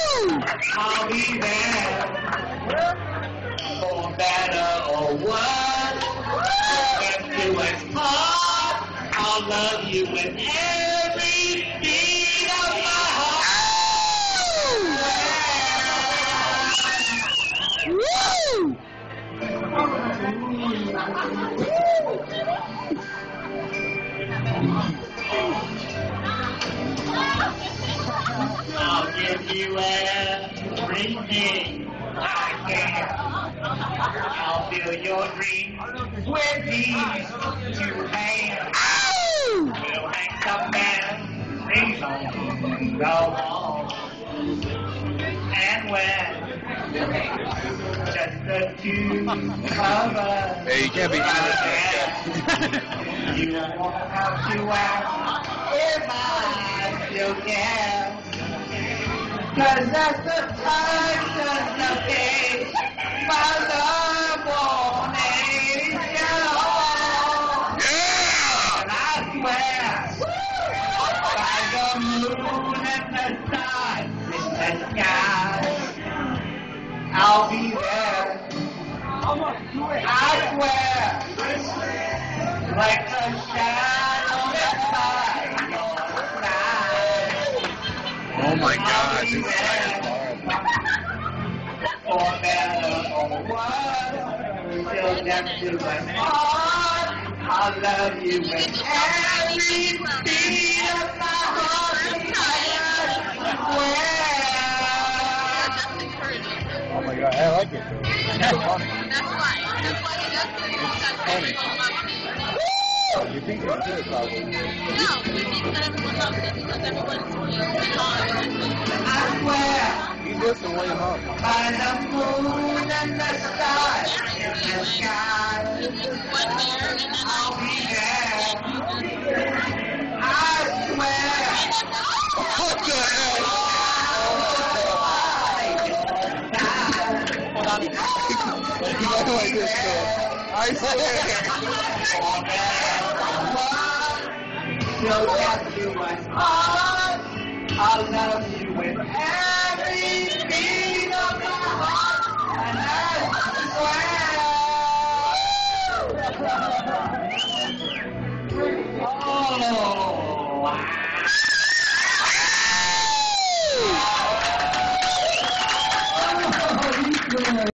I'll be there for better or worse. Let's do us part. I'll love you with every beat of my heart. I'll give you everything I can. I'll fill your dreams with these two hands. We'll hang some things on the wall. And when just the two of us, Hey, you can't be doing you won't have to ask if I still care. 'Cause that's the touch of the face my love won't age. And I swear by the moon and the stars in the sky, I'll be there. I swear, like a shadow by your side. Oh my God, this is For better or worse, till death do us part. I'll love you with every beat of my heart. Oh my God, I like it. It's funny. That's why he does it. Funny. You think it's good, probably. No, he thinks that everyone loves it because everyone's I swear, He's listening to William Hall. by the moon and the stars in the sky, one hair and then I'll be there. I swear. What the hell? Like this, I swear. You'll have to us part. I'll love you with every beat of my heart. And I swear. Oh, wow.